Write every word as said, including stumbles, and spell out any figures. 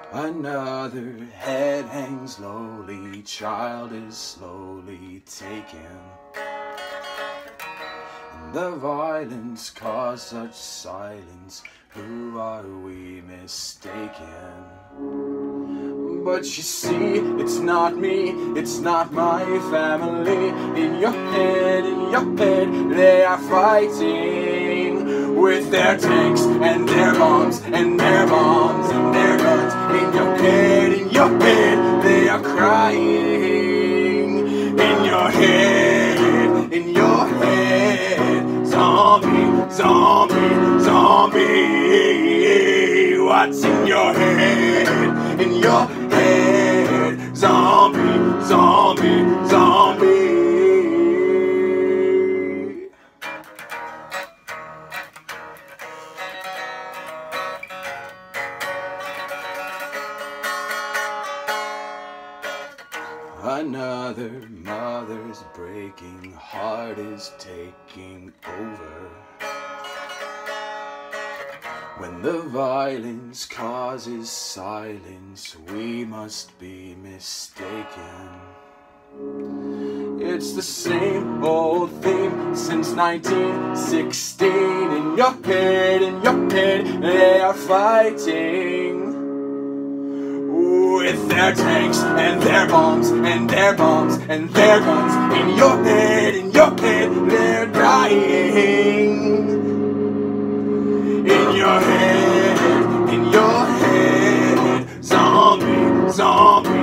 Another head hangs lowly, child is slowly taken. And the violence caused such silence, who are we mistaken? But you see, it's not me, it's not my family. In your head, in your head, they are fighting with their tanks and their bombs and their bombs and their guns. In your head, in your head, they are crying. In your head, in your head, zombie, zombie, zombie. What's in your head? In your head, zombie, zombie, zombie. Another mother's breaking heart is taking over. When the violence causes silence, we must be mistaken. It's the same old theme since nineteen sixteen. In your head, in your head, they are fighting with their tanks and their bombs and their bombs and their guns. In your head, in your head, they're dying. In your head, in your head, zombie, zombie.